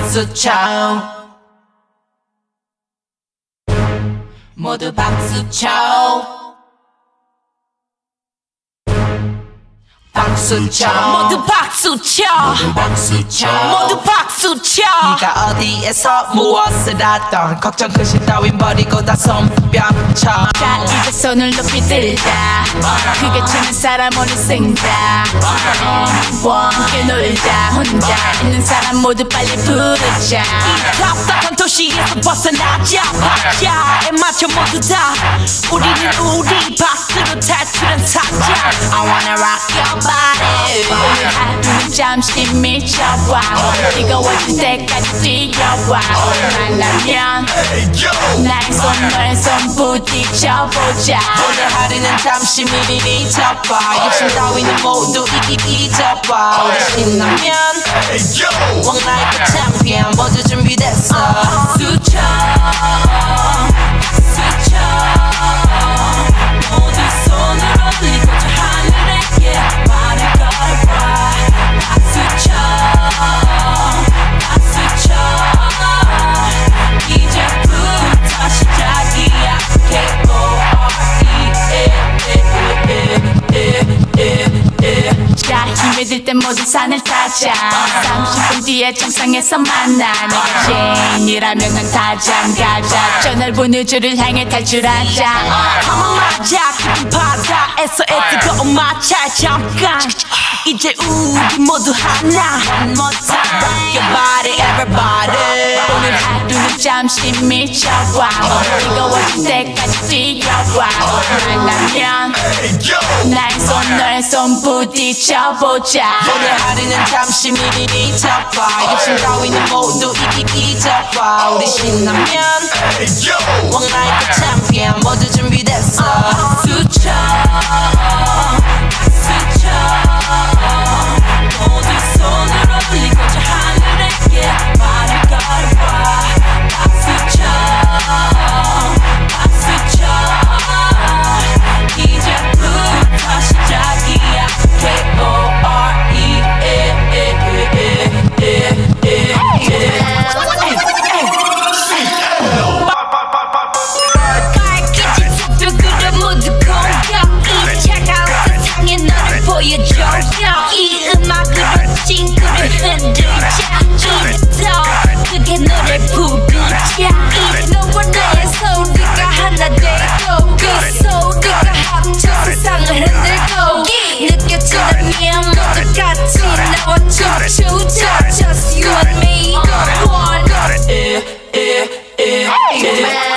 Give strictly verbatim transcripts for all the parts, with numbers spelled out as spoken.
박수 쳐 모두 박수 쳐 박수 쳐 모두 박수 쳐 모두 박수 쳐 모두 박수 쳐 네가 어디에서 무엇을 하던 걱정 근심 따윈 버리고 다 손뼉쳐 자 이제 손을 높이 들자 크게 치는 사람 오늘 승자 함께 놀자 혼자 있는 사람 모두 빨리 부르자 이 답답한 도시에서 벗어나자 박자에 맞춰 모두 다 우리는 우리 박수로 탈출한 사자 I wanna rock your body 오늘 하루는 잠시 미쳐봐 뜨거워질 때까지 뛰어와 말라면 나의 손 너의 손 부딪혀보자 오늘 하루는 잠시 미리 미쳐봐 욕심 따위는 모두 이기 잊어봐 우리 신나면 왕나의 그 챔피언 모두 준비됐어 수쳐 수쳐 모두 손을 올리고 저 하늘에게 말을 걸어봐 박수쳐 박수쳐 이제부터 시작이야 K O R E 자 힘이 들 때 모두 산을 타자 삼십 분 뒤에 정상에서 만나 내가 제인이라면 난 가장 가자 저 넓은 우주를 향해 탈출하자 어, 맞아 깊은 바다에서 뜨거운 마찰 잠깐 이제 우리 모두 하나 One more time rock your body everybody 오늘 하루는 잠시 미쳐봐 뜨거워질 때까지 뛰어와 말라면 나의 손 너의 손 부딪혀보자 오늘 하루는 잠시 미리 잊어봐 욕심 따위는 모두 이기 잊어봐 우리 신나면 왕나의 그 챔피언 모두 준비됐어 수쳐 수쳐 모두 손을 올리고 저 하늘에게 말을 걸어봐 박수쳐 박수쳐 이제부터 시작이야 K O R E 빨개진 속도구름 모두 공격 이 차가운 세상에 너를 보여줘 이 음악으로 친구를 흔들자 이더 크게 노래 부르자 이 너와 나의 소리가 하나 되고 그 소리가 합쳐 세상을 흔들고 느껴지다면 모두 같이 나와 춤추자 Just you and me One eh, eh, eh, eh.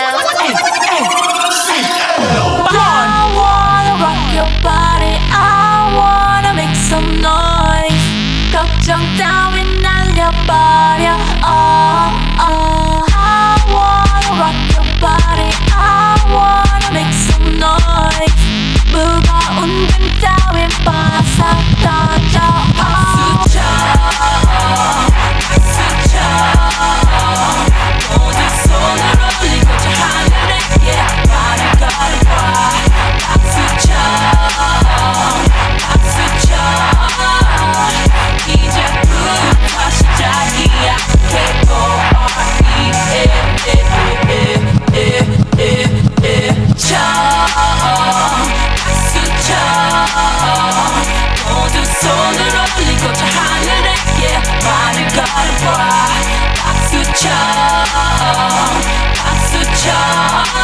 I wanna rock your body I wanna make some noise 걱정 따윈 날려버려 oh, oh. I wanna rock your body I wanna make some noise 무거운 금 따윈 바싹 던져 박수쳐 박수쳐 모두 손을 올리고 저 하늘에게 말을 걸어봐 박수쳐 박수쳐 이제부터 시작이야 K O R E 쳐 박수쳐 모두 손을 올리고 저 하늘에게 말을 걸어봐 박수쳐 박수쳐